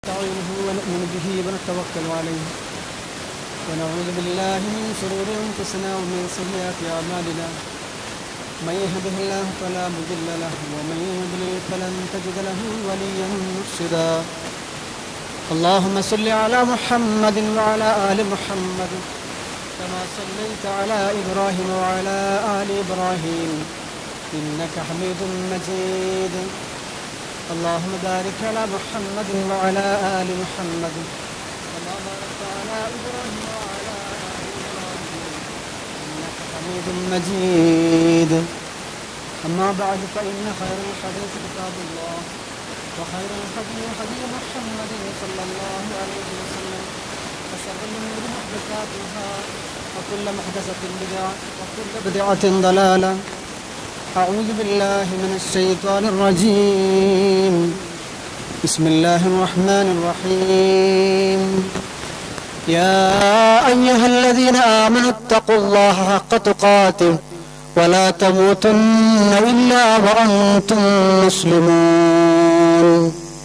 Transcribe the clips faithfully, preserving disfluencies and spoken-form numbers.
نستعينه ونؤمن به ونتوكل عليه ونعوذ بالله من شرور أنفسنا ومن سيئات أعمالنا من يهده الله فلا مضل له ومن يضلل فلن تجد له وليا مرشدا اللهم صل على محمد وعلى آل محمد كما صليت على إبراهيم وعلى آل إبراهيم إنك حميد مجيد اللهم بارك على محمد وعلى آل محمد كما باركت على إبراهيم وعلى آل إبراهيم إنك حميد مجيد أما بعد فإن خير الحديث كتاب الله وخير الهدي هدي محمد صلى الله عليه وسلم وشر الأمور محدثاتها وكل محدثة بدعة وكل بدعة ضلالة أعوذ بالله من الشيطان الرجيم بسم الله الرحمن الرحيم يا أيها الذين آمنوا اتقوا الله حق تقاته ولا تموتن إلا وأنتم مسلمون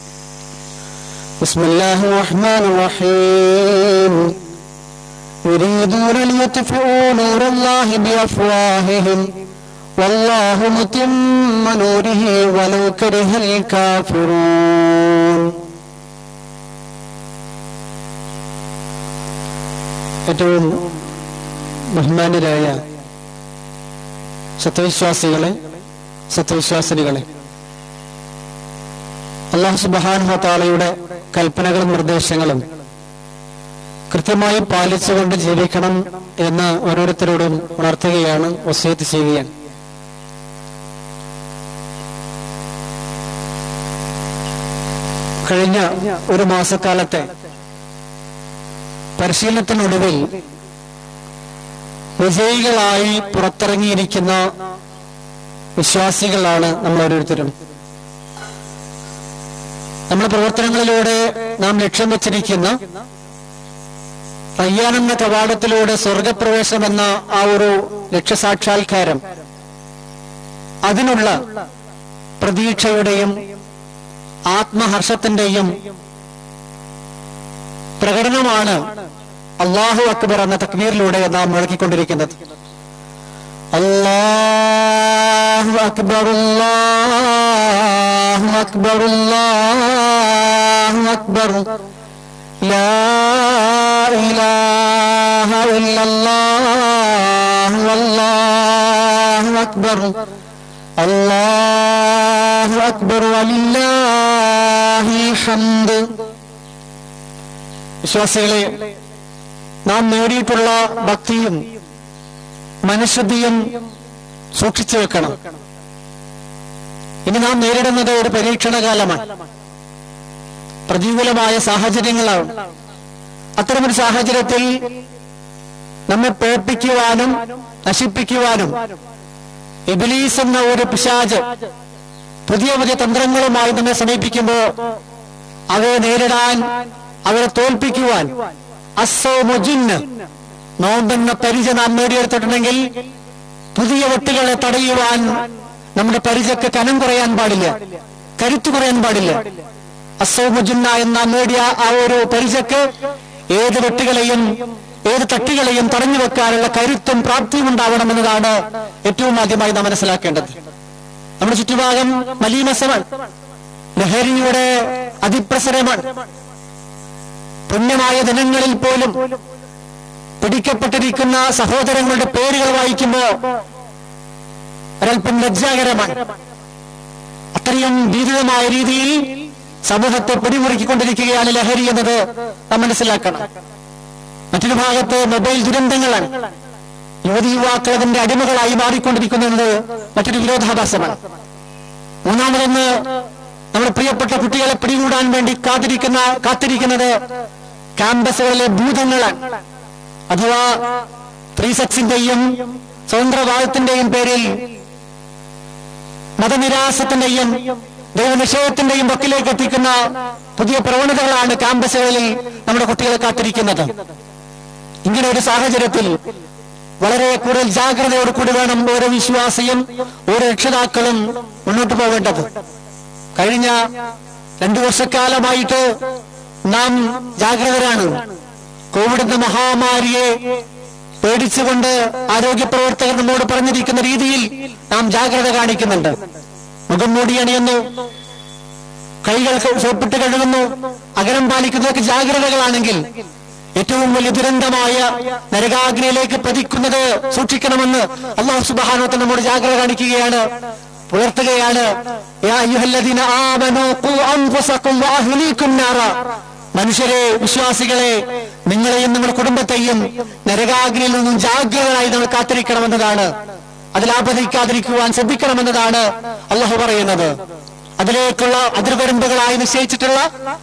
بسم الله الرحمن الرحيم يريدون ليطفئوا نور الله بأفواههم والله متم نوره ولو كره الكافرون. ഏറ്റവും ബഹുമാന്യരായ സത്യവിശ്വാസികളെ, സത്യവിശ്വാസിനികളെ, അല്ലാഹു സുബ്ഹാനഹു വ തആലയുടെ കൽപ്പനകളും നിർദ്ദേശങ്ങളും കൃത്യമായി പാലിച്ചുകൊണ്ട് ജീവിക്കണം എന്ന് ഓരോരുത്തരോടും ഉണർത്തുകയാണ്, വസിയത്ത് ചെയ്യുകയാണ്. കഴിഞ്ഞ ഒരു മാസക്കാലത്തെ പരിശീലനത്തിനൊടുവിൽ വിജയികളായി പുറത്തിറങ്ങിയിരിക്കുന്ന വിശ്വാസികളാണ് നമ്മൾ ഓരോരുത്തരും. നമ്മുടെ പ്രവർത്തനങ്ങളിലൂടെ നാം ലക്ഷ്യം വെച്ചിരിക്കുന്ന റയ്യാൻ എന്ന കവാടത്തിലൂടെ സ്വർഗപ്രവേശനം എന്ന ആ ഒരു ലക്ഷ്യസാക്ഷാത്കാരം, അതിനുള്ള പ്രതീക്ഷയുടെയും ആത്മഹർഷത്തിന്റെയും പ്രകടനമാണ് അല്ലാഹു അക്ബർ എന്ന തക്ബീറിലൂടെ നാം മുഴക്കിക്കൊണ്ടിരിക്കുന്നത്. അല്ലാഹു അക്ബർ അല്ലാഹു അക്ബർ അല്ലാഹു അക്ബർ ലാ ഇലാഹ ഇല്ലല്ലാഹു അല്ലാഹു അക്ബർ അല്ലാഹു അക്ബർ വലില്ലാഹിൽ ഹംദ്. വിശ്വാസികളെ, നാം നേടിയിട്ടുള്ള ഭക്തിയും മനഃശുദ്ധിയും സൂക്ഷിച്ചു വെക്കണം. ഇനി നാം നേരിടുന്നത് ഒരു പരീക്ഷണകാലമാണ്, പ്രതികൂലമായ സാഹചര്യങ്ങളാണ്. അത്തരമൊരു സാഹചര്യത്തിൽ നമ്മെ പേപ്പിക്കുവാനും നശിപ്പിക്കുവാനും ഇബ്ലീസ് എന്ന ഒരു പിശാച് പുതിയ പുതിയ തന്ത്രങ്ങളുമായി നമ്മെ സമീപിക്കുമ്പോൾ അവയെ നേരിടാൻ, അവരെ തോൽപ്പിക്കുവാൻ അസ്സൗമുജിന്ന് നോമ്പെന്ന പരിച നാം നേടിയെടുത്തിട്ടുണ്ടെങ്കിൽ പുതിയ വെട്ടുകളെ തടയുവാൻ നമ്മുടെ പരിചക്ക് കനം കുറയാൻ പാടില്ല, കരുത്തു കുറയാൻ പാടില്ല. അസ്സൗമുജിന്ന എന്ന നേടിയ ആ ഒരു പരിചക്ക് ഏത് വെട്ടുകളെയും ഏത് തട്ടുകളെയും തടഞ്ഞു വെക്കാനുള്ള കരുത്തും പ്രാപ്തിയും ഉണ്ടാവണമെന്നതാണ് ഏറ്റവും ആദ്യമായി നാം മനസ്സിലാക്കേണ്ടത്. നമ്മുടെ ചുറ്റുഭാഗം മലീമസമാണ്, ലഹരിയുടെ അതിപ്രസരമാണ്. പുണ്യമായ ദിനങ്ങളിൽ പോലും പിടിക്കപ്പെട്ടിരിക്കുന്ന സഹോദരങ്ങളുടെ പേരുകൾ വായിക്കുമ്പോ ഒരൽപ്പം ലജ്ജാകരമാണ്. അത്രയും ഭീതിതമായ രീതിയിൽ സമൂഹത്തെ പിടിമുറുക്കിക്കൊണ്ടിരിക്കുകയാണ് ലഹരി എന്നത് നാം മനസ്സിലാക്കണം. മറ്റൊരു ഭാഗത്ത് മൊബൈൽ ദുരന്തങ്ങളാണ്. യുവതി യുവാക്കൾ അതിന്റെ അടിമകളായി മാറിക്കൊണ്ടിരിക്കുന്നത് മറ്റൊരു വിരോധാഭാസമാണ്. മൂന്നാമതൊന്ന്, നമ്മുടെ പ്രിയപ്പെട്ട കുട്ടികളെ പിടികൂടാൻ വേണ്ടി കാത്തിരിക്കുന്ന കാത്തിരിക്കുന്നത് ക്യാമ്പസുകളിലെ ഭൂതങ്ങളാണ്. അഥവാ ഫ്രീ സെക്സിന്റെയും സ്വതന്ത്രവാദത്തിന്റെയും പേരിൽ മതനിരാസത്തിന്റെയും ദൈവനിഷേധത്തിന്റെയും വക്കിലേക്ക് എത്തിക്കുന്ന പുതിയ പ്രവണതകളാണ് ക്യാമ്പസുകളിൽ നമ്മുടെ കുട്ടികളെ കാത്തിരിക്കുന്നത്. ഇങ്ങനെ ഒരു സാഹചര്യത്തിൽ വളരെ കൂടുതൽ ജാഗ്രതയോട് കൂടി വേണം ഓരോ വിശ്വാസിയും ഓരോ രക്ഷിതാക്കളും മുന്നോട്ട് പോകേണ്ടത്. കഴിഞ്ഞ രണ്ടു വർഷക്കാലമായിട്ട് നാം ജാഗ്രതരാണ്. കോവിഡ് എന്ന മഹാമാരിയെ പേടിച്ചുകൊണ്ട് ആരോഗ്യ പ്രവർത്തകർ നമ്മോട് പറഞ്ഞിരിക്കുന്ന രീതിയിൽ നാം ജാഗ്രത കാണിക്കുന്നുണ്ട്. മുഖം മൂടി അണിയുന്നു, കൈകൾ സോപ്പിട്ട് കഴുകുന്നു, അകലം പാലിക്കുന്നതൊക്കെ ജാഗ്രതകളാണെങ്കിൽ ഏറ്റവും വലിയ ദുരന്തമായ നരകാഗ്നിയിലേക്ക് പതിക്കുന്നത് സൂക്ഷിക്കണമെന്ന് അല്ലാഹു സുബ്ഹാനഹു വ തആല നമ്മോട് ജാഗ്രത കാണിക്കുകയാണ്, പുലർത്തുകയാണ്. യാ അയ്യുഹല്ലദീന ആമനൂ ഖൂ അൻഫുസകും വഅഹ്ലീകും നാറ. മനുഷ്യരെ, വിശ്വാസികളെ, നിങ്ങളെയും നിങ്ങളുടെ കുടുംബത്തെയും നരകാഗ്നിയിൽ നിന്നും ജാഗ്രതയായി നമ്മൾ കാത്തിരിക്കണമെന്നതാണ്, അതിലാപതിക്കാതിരിക്കുവാൻ ശ്രദ്ധിക്കണമെന്നതാണ് അല്ലാഹു പറയുന്നത്. അതിലേക്കുള്ള അതിർവരമ്പുകളായി നിശ്ചയിച്ചിട്ടുള്ള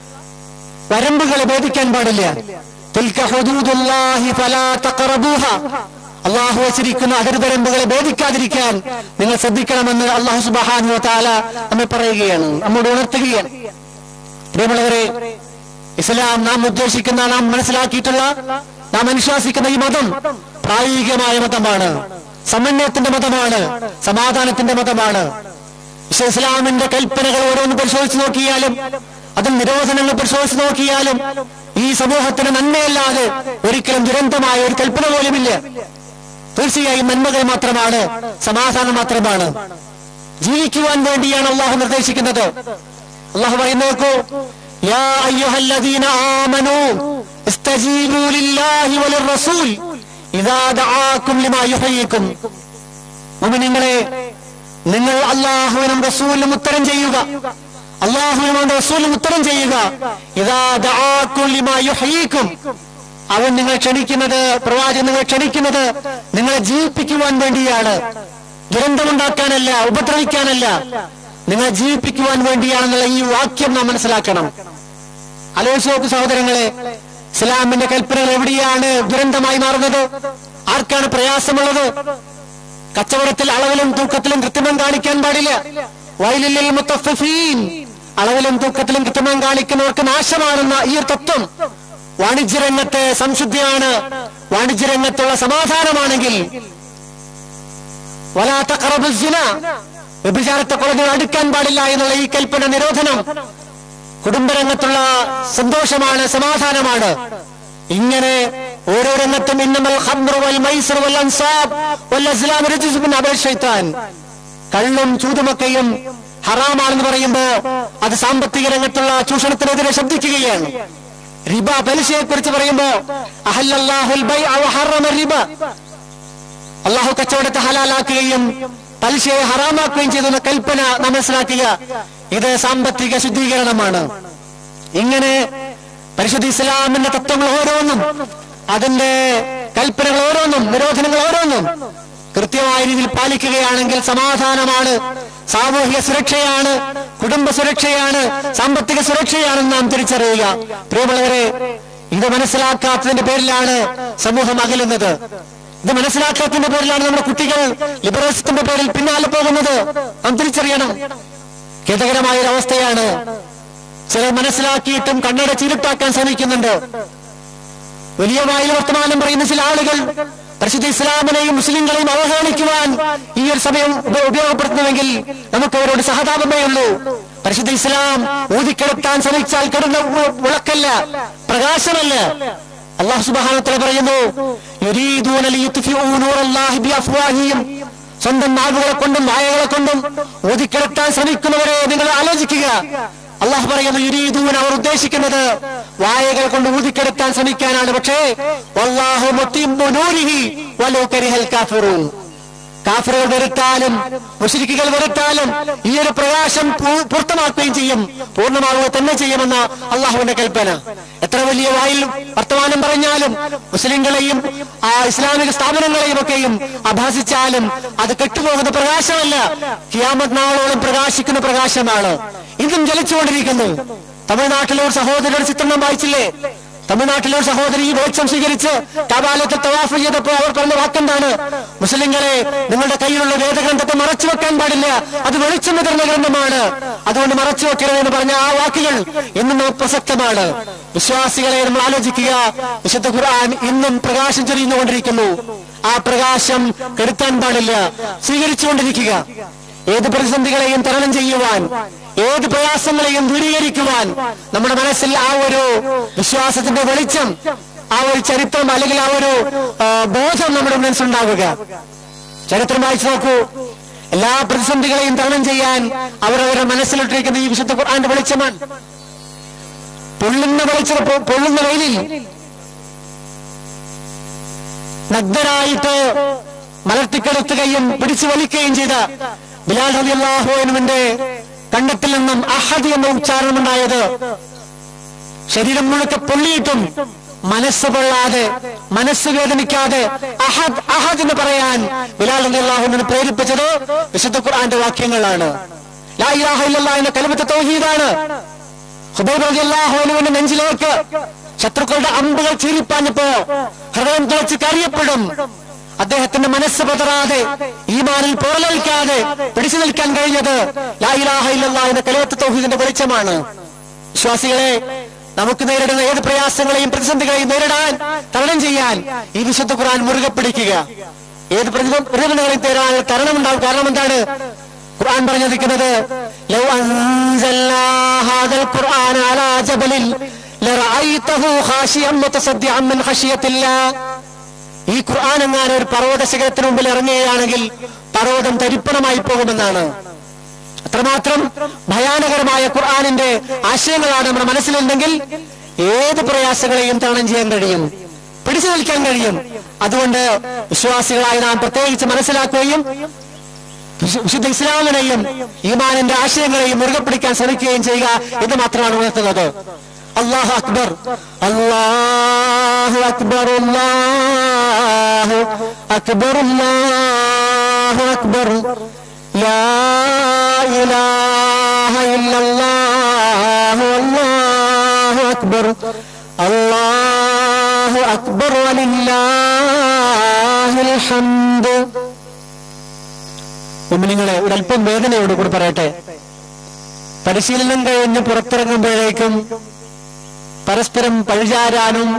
വരമ്പുകളെ ഭേദിക്കാൻ പാടില്ല. തിൽക ഹുദൂദുല്ലാഹി ഫലാ തഖറബൂഹ. അല്ലാഹു വച്ചിരിക്കുന്ന അതിർവരമ്പുകളെ ഭേദിക്കാതിരിക്കാൻ നിങ്ങൾ ശ്രദ്ധിക്കണമെന്ന് അല്ലാഹു സുബ്ഹാനഹു വ തആല നമ്മെ പറയുകയാണ്, നമ്മോട് ഉണർത്തുകയാണ്. പ്രിയമുള്ളവരെ, ഇസ്ലാം നാം ഉദ്ദേശിക്കുന്ന, നാം മനസ്സിലാക്കിയിട്ടുള്ള, നാം അനുശാസിക്കുന്ന ഈ മതം പ്രായോഗികമായ മതമാണ്, സമന്വയത്തിന്റെ മതമാണ്, സമാധാനത്തിന്റെ മതമാണ്. ഇസ്ലാമിന്റെ കൽപ്പനകൾ ഓരോന്ന് പരിശോധിച്ച് നോക്കിയാലും, അതിൽ നിരോധനങ്ങൾ പരിശോധിച്ച് നോക്കിയാലും ഈ സമൂഹത്തിന് നന്മയല്ലാതെ ഒരിക്കലും ദുരന്തമായ ഒരു കൽപ്പന പോലുമില്ല. തീർച്ചയായും നന്മകൾ മാത്രമാണ്, സമാധാനം മാത്രമാണ്. ജീവിക്കുവാൻ വേണ്ടിയാണ് അള്ളാഹു നിർദ്ദേശിക്കുന്നത്. അള്ളാഹു പറയുന്നേക്കൂ, യാ അയ്യുഹല്ലദീന ആമനൂ ഇസ്തജീബൂ ലില്ലാഹി വലിർറസൂൽ ഇദാ ദആകും ലിമാ യുഹ്യീകും. മുഅ്മിനീങ്ങളെ, നിങ്ങൾ അല്ലാഹുവിനും റസൂലിനും ഉത്തരം ചെയ്യുക, അല്ലാഹുവിനും റസൂലിനും ഉത്തരം ചെയ്യുക. ഇദാ ദആകും ലിമാ യുഹ്യീകും. അവൻ നിങ്ങൾ ക്ഷണിക്കുന്നത്, പ്രവാചകൻ നിങ്ങൾ ക്ഷണിക്കുന്നത് നിങ്ങളെ ജീവിപ്പിക്കുവാൻ വേണ്ടിയാണ്, ദുരന്തമുണ്ടാക്കാനല്ല, ഉപദ്രവിക്കാനല്ല, നിങ്ങളെ ജീവിപ്പിക്കുവാൻ വേണ്ടിയാണെന്നുള്ള ഈ വാക്യം നാം മനസ്സിലാക്കണം. ആലോചിച്ച് നോക്കൂ സഹോദരങ്ങളെ, ഇസ്ലാമിന്റെ കൽപ്പനകൾ എവിടെയാണ് ദുരന്തമായി മാറുന്നത്? ആർക്കാണ് പ്രയാസമുള്ളത്? കച്ചവടത്തിൽ അളവിലും തൂക്കത്തിലും കൃത്രിമം കാണിക്കാൻ പാടില്ല. വൈലിൽ മുത്തഫ്ഫീൻ. അളവിലും തൂക്കത്തിലും കൃത്രിമം കാണിക്കുന്നവർക്ക് നാശമാണെന്ന ഈ ഒരു തത്വം വാണിജ്യരംഗത്തെ സംശുദ്ധിയാണ്, വാണിജ്യരംഗത്തുള്ള സമാധാനമാണെങ്കിൽ വലാ തഖറബുസ് സിന, വ്യഭിചാരത്തെ കൊലകൾ അടുക്കാൻ പാടില്ല എന്നുള്ള ഈ കൽപ്പന, നിരോധനം കുടുംബരംഗത്തുള്ള സന്തോഷമാണ്, സമാധാനമാണ്. ഇങ്ങനെ ഓരോ രംഗത്തും ഇന്നമൽ ഖംറു വൽ മൈസിർ വൽ അൻസാബ് വൽ അസ്ലാം റജ്സുൻ മിൻ അമൽ ശൈത്താൻ. കള്ളും ചൂതുമൊക്കെയും ഹറാമാണെന്ന് പറയുമ്പോ അത് സാമ്പത്തിക രംഗത്തുള്ള ചൂഷണത്തിനെതിരെ ശബ്ദിക്കുകയാണ്. റിബ, പലിശയെ കുറിച്ച് പറയുമ്പോ അഹല്ലല്ലാഹുൽ ബൈഅ വ ഹറമ റിബ, അല്ലാഹു കച്ചവടത്തെ ഹലാലാക്കുകയും പലിശയെ ഹറാമാക്കുകയും ചെയ്തെന്ന കൽപ്പന നാം മനസ്സിലാക്കുക. ഇത് സാമ്പത്തിക ശുദ്ധീകരണമാണ്. ഇങ്ങനെ പരിശുദ്ധ ഇസ്ലാമിന്റെ തത്വങ്ങൾ ഓരോന്നും, അതിന്റെ കൽപ്പനകൾ ഓരോന്നും, നിരോധനങ്ങൾ ഓരോന്നും കൃത്യമായ രീതിയിൽ പാലിക്കുകയാണെങ്കിൽ സമാധാനമാണ്, സാമൂഹിക സുരക്ഷയാണ്, കുടുംബ സുരക്ഷയാണ്, സാമ്പത്തിക സുരക്ഷയാണെന്ന് നാം തിരിച്ചറിയുക. പ്രിയമുള്ളവരെ, ഇത് മനസ്സിലാക്കാത്തതിന്റെ പേരിലാണ് സമൂഹം അകലുന്നത്. ഇത് മനസ്സിലാക്കാത്തതിന്റെ പേരിലാണ് നമ്മുടെ കുട്ടികൾ ലിബറലിസത്തിന്റെ പേരിൽ പിന്നാലെ പോകുന്നത്. നാം തിരിച്ചറിയണം. ഖേദകരമായ ഒരു അവസ്ഥയാണ്. ചിലർ മനസ്സിലാക്കിയിട്ടും കണ്ണട ചീരിട്ടാക്കാൻ ശ്രമിക്കുന്നുണ്ട്. വലിയ വായിൽ വർത്തമാനം പറയുന്ന ചില ആളുകൾ പരിശുദ്ധ ഇസ്ലാമിനെയും മുസ്ലിങ്ങളെയും അവഹേളിക്കുവാൻ ഈ ഒരു സമയം ഉപയോഗപ്പെടുത്തുന്നുവെങ്കിൽ നമുക്ക് അവരോട് സഹതാപമേ ഉള്ളൂ. പരിശുദ്ധ ഇസ്ലാം ഊതിക്കെടുത്താൻ ശ്രമിച്ചാൽ കെടുന്ന വിളക്കല്ല, പ്രകാശമല്ല. അല്ലാഹു സുബ്ഹാനഹു വ തആല പറയുന്നു, യുരീദൂന ലിയുത്ഫിഉ നൂറല്ലാഹി ബിഅഫ്വാഹിഹിം. സ്വന്തം നാവുകളെ കൊണ്ടും വായകളെ കൊണ്ടും ഊതിക്കെടുത്താൻ ശ്രമിക്കുന്നവരെ നിങ്ങൾ ആലോചിക്കുക. അല്ലാഹു പറയുന്നു, യുരീദൂന, അവർ ഉദ്ദേശിക്കുന്നത് വായകൾ കൊണ്ട് ഊതിക്കെടുത്താൻ ശ്രമിക്കാനാണ്. പക്ഷേ വല്ലാഹു മുത്തിമ്മു നൂരിഹി വലൗ കരിഹൽ കാഫിറൂൻ. കാഫിറുകൾ വരുത്താലും മുശ്രിക്കുകൾ വരുത്താലും ഈ ഒരു പ്രകാശം പൂർത്തമാക്കുകയും ചെയ്യും, പൂർണ്ണമാവുക തന്നെ ചെയ്യുമെന്ന അള്ളാഹുവിന്റെ കൽപ്പന. എത്ര വലിയ വായിൽ വർത്തമാനം പറഞ്ഞാലും മുസ്ലിങ്ങളെയും ആ ഇസ്ലാമിക സ്ഥാപനങ്ങളെയും ഒക്കെയും അഭാസിച്ചാലും അത് കെട്ടുപോകുന്ന പ്രകാശമല്ല, ഖിയാമത്ത് നാളോളം പ്രകാശിക്കുന്ന പ്രകാശമാണ്. ഇന്നും ജലിച്ചുകൊണ്ടിരിക്കുന്നു. തമിഴ്നാട്ടിലെ ഒരു സഹോദരിയുടെ ചിത്രണം വായിച്ചില്ലേ? തമിഴ്നാട്ടിലെ ഒരു സഹോദരി ഈ വെളിച്ചം സ്വീകരിച്ച് കബാലത്തിൽ തവാഫ് ചെയ്തപ്പോൾ അവർ പറഞ്ഞ വാക്കെന്താണ്? മുസ്ലിങ്ങളെ, നിങ്ങളുടെ കയ്യിലുള്ള വേദഗ്രന്ഥത്തെ മറച്ചു വെക്കാൻ പാടില്ല, അത് വെളിച്ചം വിതർന്ന ഗ്രന്ഥമാണ്, അതുകൊണ്ട് മറച്ചു വെക്കരുതെന്ന് പറഞ്ഞ ആ വാക്കുകൾ ഇന്നും പ്രസക്തമാണ്. വിശ്വാസികളെ നമ്മൾ ആലോചിക്കുക. വിശുദ്ധ ഖുർആൻ ഇന്നും പ്രകാശം ചൊരിഞ്ഞുകൊണ്ടിരിക്കുന്നു. ആ പ്രകാശം കെടുത്താൻ പാടില്ല, സ്വീകരിച്ചുകൊണ്ടിരിക്കുക. ഏത് പ്രതിസന്ധികളെയും തരണം ചെയ്യുവാൻ, ഏത് പ്രയാസങ്ങളെയും ദൂരീകരിക്കുവാൻ നമ്മുടെ മനസ്സിൽ ആ ഒരു വിശ്വാസത്തിന്റെ വെളിച്ചം, ആ ഒരു ചരിത്രം അല്ലെങ്കിൽ ആ ഒരു ബോധം നമ്മുടെ മനസ്സിലുണ്ടാവുക. ചരിത്രം വായിച്ചു നോക്കൂ. എല്ലാ പ്രതിസന്ധികളെയും തരണം ചെയ്യാൻ അവരവരുടെ മനസ്സിലിട്ടിരിക്കുന്ന ഈ വിശുദ്ധ ഖുർആന്റെ വെളിച്ചമാണ്. പൊള്ളുന്ന വെളിച്ച പൊള്ളുന്ന വെയിലിൽ നഗ്നരായിട്ട് മലർത്തിക്കെടുത്തുകയും പിടിച്ചു വലിക്കുകയും ചെയ്ത ബിലാൽ റളിയല്ലാഹു അൻഹുവിന്റെ കണ്ണത്തിൽ നിന്നും അഹദ് എന്ന ഉച്ചാരണമുണ്ടായത് ശരീരം മുഴുക്കെ പൊള്ളിയിട്ടും മനസ്സ് പൊള്ളാതെ, മനസ്സ് വേദനിക്കാതെ അഹദ് അഹദ് എന്ന് പറയാൻ ബിലാൽ റളിയല്ലാഹു അൻഹുവിനെ പ്രേരിപ്പിച്ചത് വിശുദ്ധ ഖുർആന്റെ വാക്യങ്ങളാണ്. ലാ ഇലാഹ ഇല്ലല്ലാഹ് എന്ന കലിമത്ത് തൗഹീദാണ്. ഖുബൈബ് റളിയല്ലാഹു അൻഹുവിന്റെ നെഞ്ചിലേക്ക് ശത്രുക്കളുടെ അമ്പുകൾ ചീറിപ്പാഞ്ഞപ്പോ ഹൃദയം തിളച്ച് കറിയപ്പെടും. അദ്ദേഹത്തിന്റെ മനസ്സ് പതറാതെ, ഈമാനിൽ പോറലേൽക്കാതെ പിടിച്ചു നിൽക്കാൻ കഴിഞ്ഞത് ലാ ഇലാഹ ഇല്ലല്ലാഹ് എന്ന കലിമത്ത് തൗഹീദിന്റെ വെളിച്ചമാണ്. വിശ്വാസികളെ, നമുക്ക് നേരിടുന്ന ഏത് പ്രയാസങ്ങളെയും പ്രതിസന്ധികളെയും നേരിടാൻ, തരണം ചെയ്യാൻ ഈ വിശുദ്ധ ഖുർആൻ മുറുകെ പിടിക്കുക. ഏത് പ്രതിബന്ധങ്ങളെയും തേരാൻ തരണമുണ്ടാവും. കാരണം എന്താണ്? ഖുർആൻ പറഞ്ഞിരിക്കുന്നത്, ലൗ അൻസൽനാ ഹാദൽ ഖുർആന അലാ ജബലിൻ ലറഅയ്തഹു ഖാശിയൻ മുതസദ്ദിഅൻ മിൻ ഖശിയത്തില്ലാഹ്. ഈ ഖുർആൻ എങ്ങാനും ഒരു പർവ്വത ശിഖരത്തിന് മുമ്പിൽ ഇറങ്ങുകയാണെങ്കിൽ പർവ്വതം തരിപ്പണമായി പോകുമെന്നാണ്. അത്രമാത്രം ഭയാനകരമായ ഖുർആനിന്റെ ആശയങ്ങളാണ് നമ്മുടെ മനസ്സിലുണ്ടെങ്കിൽ ഏത് പ്രയാസങ്ങളെയും തരണം ചെയ്യാൻ കഴിയും, പിടിച്ചു നിൽക്കാൻ കഴിയും. അതുകൊണ്ട് വിശ്വാസികളായി നാം പ്രത്യേകിച്ച് മനസ്സിലാക്കുകയും വിശുദ്ധ ഇസ്ലാമിനെയും ഈമാനിന്റെ ആശയങ്ങളെയും മുറുകെ പിടിക്കാൻ ശ്രമിക്കുകയും ചെയ്യുക എന്ന് മാത്രമാണ് ഉണർത്തുന്നത്. അല്ലാഹു അക്ബർ, അല്ലാഹു അക്ബർ, അല്ലാഹു അക്ബർ, അല്ലാഹു അക്ബർ, ലാ ഇലാഹ ഇല്ലല്ലാഹു, അല്ലാഹു അക്ബർ, അല്ലാഹു അക്ബർ വലില്ലാഹിൽ ഹംദ്. മുഅ്മിനീങ്ങളെ, ഒരല്പം വേദനയോട് കൂടി പറയട്ടെ. പരിശീലനം കഴിഞ്ഞ് പുറത്തിറങ്ങുമ്പോഴേക്കും പരസ്പരം പഴിചാരാനും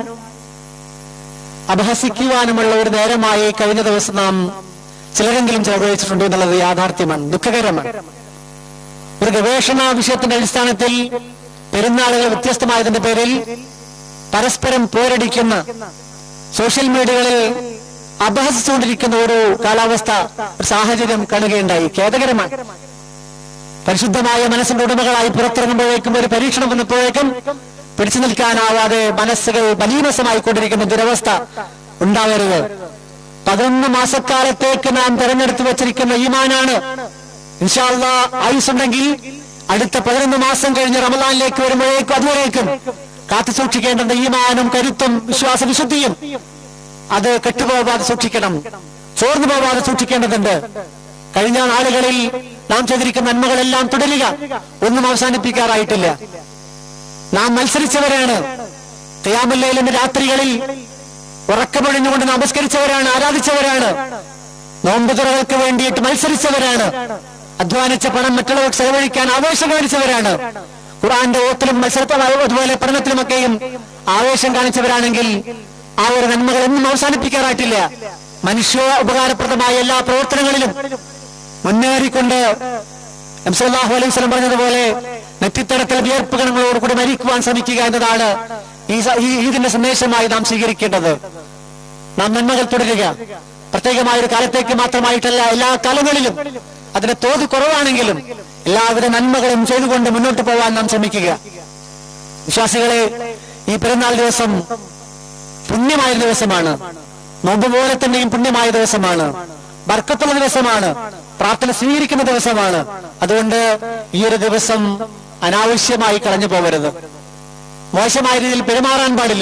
അപഹസിക്കുവാനുമുള്ള ഒരു നേരമായി കഴിഞ്ഞ ദിവസം നാം ചിലരെങ്കിലും ചെലവഴിച്ചിട്ടുണ്ട് എന്നുള്ളത് യാഥാർത്ഥ്യമാണ്, ദുഃഖകരമാണ്. ഒരു ഗവേഷണ വിഷയത്തിന്റെ അടിസ്ഥാനത്തിൽ പെരുന്നാളുകൾ വ്യത്യസ്തമായതിന്റെ പേരിൽ പരസ്പരം പോരടിക്കുന്ന, സോഷ്യൽ മീഡിയകളിൽ അപഹസിച്ചുകൊണ്ടിരിക്കുന്ന ഒരു കാലാവസ്ഥ, ഒരു സാഹചര്യം കാണുകയുണ്ടായി. ഖേദകരമാണ്. പരിശുദ്ധമായ മനസ്സിന്റെ ഉടമകളായി പുറത്തിറങ്ങുമ്പോഴേക്കും ഒരു പരീക്ഷണം വന്നപ്പോഴേക്കും പിടിച്ചു നിൽക്കാനാവാതെ മനസ്സുകൾ ബലീനസമായി കൊണ്ടിരിക്കുന്ന ദുരവസ്ഥ ഉണ്ടാവരുത്. പതിനൊന്ന് മാസക്കാലത്തേക്ക് നാം തെരഞ്ഞെടുത്തു വച്ചിരിക്കുന്ന ഈമാനാണ്. ഇൻഷാ അല്ലാഹ് ആയുസ്സുണ്ടെങ്കിൽ അടുത്ത പതിനൊന്ന് മാസം കഴിഞ്ഞ് റമളാനിലേക്ക് വരുമ്പോഴേക്കും അതുവരേക്കും കാത്തു സൂക്ഷിക്കേണ്ടത് ഈമാനും കരുത്തും വിശ്വാസ വിശുദ്ധിയും. അത് കെട്ടുപോകാതെ സൂക്ഷിക്കണം, ചോർന്നു പോകാതെ സൂക്ഷിക്കേണ്ടതുണ്ട്. കഴിഞ്ഞ നാളുകളിൽ നാം ചെയ്തിരിക്കുന്ന നന്മകളെല്ലാം തുടരുക, ഒന്നും അവസാനിപ്പിക്കാറായിട്ടില്ല. നാം മത്സരിച്ചവരാണ്. ഖിയാമുൽ ലൈലിന്റെ രാത്രികളിൽ ഉറക്കമൊഴിഞ്ഞുകൊണ്ട് നമസ്കരിച്ചവരാണ്, ആരാധിച്ചവരാണ്. നോമ്പുതുറകൾക്ക് വേണ്ടിയിട്ട് മത്സരിച്ചവരാണ്. അധ്വാനിച്ച പണം മറ്റുള്ളവർക്ക് ചെലവഴിക്കാൻ ആവേശം കാണിച്ചവരാണ്. ഖുർആന്റെ ഓത്തിലും മത്സരത്തിലും അതുപോലെ പഠനത്തിലുമൊക്കെയും ആവേശം കാണിച്ചവരാണെങ്കിൽ ആ ഒരു നന്മകൾ ഒന്നും അവസാനിപ്പിക്കാറായിട്ടില്ല. മനുഷ്യ ഉപകാരപ്രദമായ എല്ലാ പ്രവർത്തനങ്ങളിലും മുന്നേറിക്കൊണ്ട് നബി സല്ലല്ലാഹു അലൈഹി വസല്ലം പറഞ്ഞതുപോലെ നെറ്റിത്തടത്തിൽ വിയർപ്പ് കണങ്ങളോട് കൂടി മരിക്കുവാൻ ശ്രമിക്കുക എന്നതാണ് ഈ ഈദിന്റെ സന്ദേശമായി നാം സ്വീകരിക്കേണ്ടത്. നാം നന്മകൾ തുടരുക, പ്രത്യേകമായ ഒരു കാലത്തേക്ക് മാത്രമായിട്ടല്ല, എല്ലാ കാലങ്ങളിലും. അതിന്റെ തോത് കുറവാണെങ്കിലും എല്ലാവിധ നന്മകളും ചെയ്തുകൊണ്ട് മുന്നോട്ട് പോകാൻ നാം ശ്രമിക്കുക. വിശ്വാസികളെ, ഈ പെരുന്നാൾ ദിവസം പുണ്യമായ ദിവസമാണ്. നോമ്പ് പോലെ തന്നെയും പുണ്യമായ ദിവസമാണ്, ബർക്കത്തുള്ള ദിവസമാണ്, പ്രാർത്ഥന സ്വീകരിക്കുന്ന ദിവസമാണ്. അതുകൊണ്ട് ഈ ഒരു ദിവസം അനാവശ്യമായി കളഞ്ഞു പോകരുത്. മോശമായ രീതിയിൽ പെരുമാറാൻ പാടില്ല.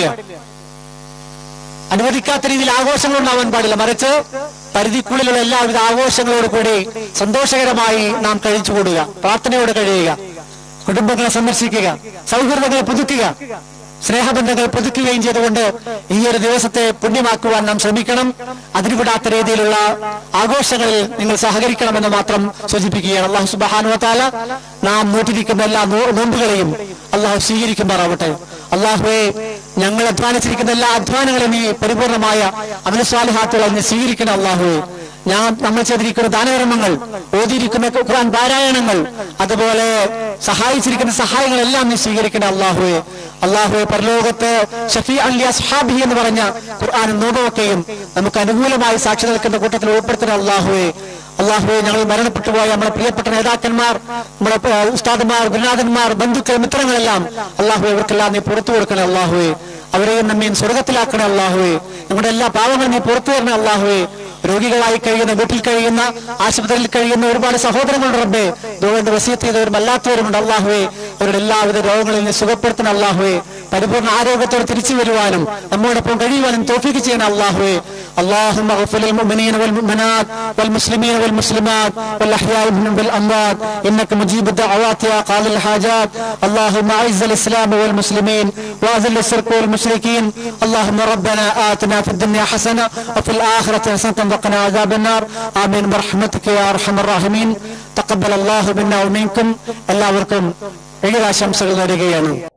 അനുവദിക്കാത്ത രീതിയിൽ ആഘോഷങ്ങൾ ഉണ്ടാവാൻ പാടില്ല. മറിച്ച് പരിധിക്കുള്ളിലുള്ള എല്ലാവിധ ആഘോഷങ്ങളോട് കൂടി സന്തോഷകരമായി നാം കഴിച്ചുകൂടുക, പ്രാർത്ഥനയോട് കഴിയുക, കുടുംബങ്ങളെ സന്ദർശിക്കുക, സൗഹൃദങ്ങളെ പുതുക്കുക, സ്നേഹബന്ധങ്ങൾ പുതുക്കുകയും ചെയ്തുകൊണ്ട് ഈ ഒരു ദിവസത്തെ പുണ്യമാക്കുവാൻ നാം ശ്രമിക്കണം. അതിനുവിടാത്ത രീതിയിലുള്ള ആഘോഷങ്ങളിൽ നിങ്ങൾ സഹകരിക്കണമെന്ന് മാത്രം സൂചിപ്പിക്കുകയാണ്. അല്ലാഹു സുബ്ഹാനഹു വ തആല നാം നോട്ടിരിക്കുന്ന എല്ലാ നോമ്പുകളെയും അല്ലാഹു സ്വീകരിക്കുമാറാവട്ടെ. അല്ലാഹുവേ, ഞങ്ങൾ അധ്വാനിച്ചിരിക്കുന്ന എല്ലാ അധ്വാനങ്ങളെയും ഈ പരിപൂർണമായ അമല സ്വാലിഹാത്തുകൾ നീ സ്വീകരിക്കണം. അല്ലാഹുവേ, ഞാൻ നമ്മൾ ചെയ്തിരിക്കുന്ന ദാനകർമ്മങ്ങൾ ഓതിയിരിക്കുന്ന ഖുർആൻ പാരായണങ്ങൾ, അതുപോലെ സഹായിച്ചിരിക്കുന്ന സഹായങ്ങളെല്ലാം നീ സ്വീകരിക്കണം അല്ലാഹുവേ. അല്ലാഹുവേ, പരലോകത്ത് ഷഫീഉൻ ലി അസ്ഹാബിഹി എന്ന് പറഞ്ഞ ഖുർആൻ നോമ്പൊക്കെയും നമുക്ക് അനുകൂലമായി സാക്ഷി നിൽക്കുന്ന കൂട്ടത്തിൽ ഉൾപ്പെടുത്തണം അല്ലാഹുവേ. അല്ലാഹുവേ, ഞങ്ങൾ മരണപ്പെട്ടു പോയ നമ്മുടെ പ്രിയപ്പെട്ട നേതാക്കന്മാർ, നമ്മുടെ ഉസ്താദന്മാർ, ഗുരുനാഥന്മാർ, ബന്ധുക്കൾ, മിത്രങ്ങളെല്ലാം അല്ലാഹുവേ ഇവർക്കെല്ലാം നീ പുറത്തു കൊടുക്കണേ അല്ലാഹുവേ. അവരെയും നമ്മയും സ്വർഗത്തിലാക്കണേ അല്ലാഹുവേ. നമ്മുടെ എല്ലാ പാവങ്ങളും നീ പുറത്തു തരണേ അല്ലാഹുവേ. രോഗികളായി കഴിയുന്ന, വീട്ടിൽ കഴിയുന്ന, ആശുപത്രിയിൽ കഴിയുന്ന ഒരുപാട് സഹോദരങ്ങളുണ്ട് റബ്ബേ. ദുആ വസിയത്ത് ചെയ്തവരും അല്ലാത്തവരുമുണ്ട് അല്ലാഹുവേ. അവരുടെ എല്ലാവിധ രോഗങ്ങളിൽ നിന്ന് സുഖപ്പെടുത്തണം അല്ലാഹുവേ. പരിപൂർണ്ണ ആരോഗ്യത്തോടെ തിരിച്ചു വരുവാനും നമ്മോടൊപ്പം കഴിയുവാനും തൗഫീഖ് ചെയ്യണം അല്ലാഹുവേ. اللهم اغفر للمؤمنين والمؤمنات والمسلمين والمسلمات والأحياء منهم والأموات إنك مجيب الدعوات يا قاضي الحاجات. اللهم أعز الإسلام والمسلمين وأذل الشرك والمشركين. اللهم ربنا آتنا في الدنيا حسنة وفي الآخرة حسنة وقنا عذاب النار. آمين برحمتك يا أرحم الراحمين. تقبل الله منا ومنكم. എല്ലാവർക്കും ഈദ് ആശംസകൾ നേരുകയാണ്.